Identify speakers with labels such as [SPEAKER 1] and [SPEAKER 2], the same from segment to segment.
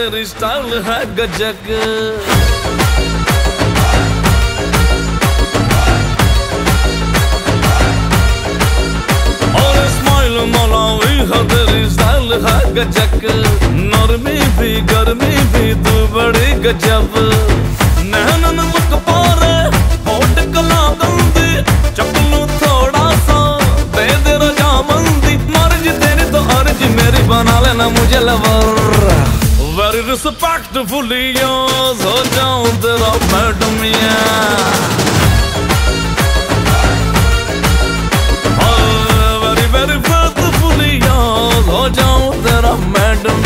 [SPEAKER 1] तेरी स्टाइल है गजक। और स्माइल मौलावी है तेरी स्टाइल है गजक। नरमी भी गर्मी भी तू बड़ी गजब। नैनन मुक पारे होठ कला गंदी चपलू थोड़ा सा दे दे रजामंदी। मर्जी तेरी तो अर्जी मेरी बना लेना मुझे लवर। Very respectfully yours हो जाऊं तेरा madam very very faithfully yours हो जाऊं तेरा मैडम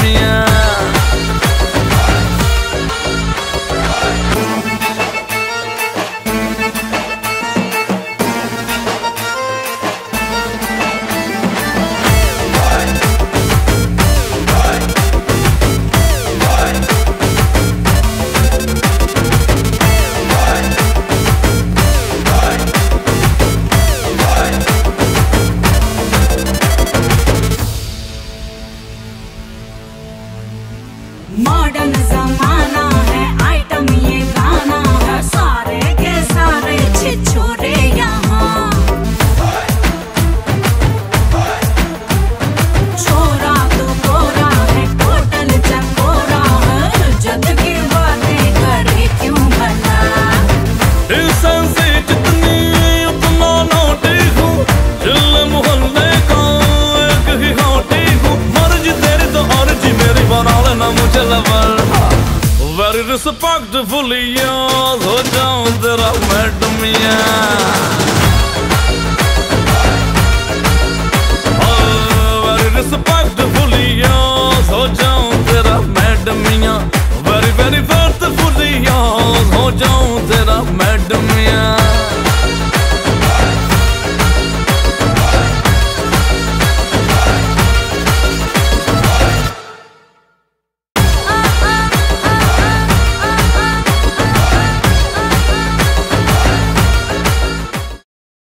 [SPEAKER 2] मॉडर्न जमाना है आइटम ये गाना है। सारे के सारे छिछोरे यहाँ छोरा तो गोरा है टोटल चकोरा है। जद की बातें करे क्यों भला
[SPEAKER 1] इंसान जितनी उतना नोटी हूँ। चिल्ले मोहल्ले का एक ही होटी हूँ। मर्जी तेरी तो अर्जी मेरी बना लेना मुझे लवर। Very respectfully yours हो जाऊं तेरा मैडम very respectfully yours हो जाऊं तेरा madam very very faithfully yours हो जाऊं तेरा मैडम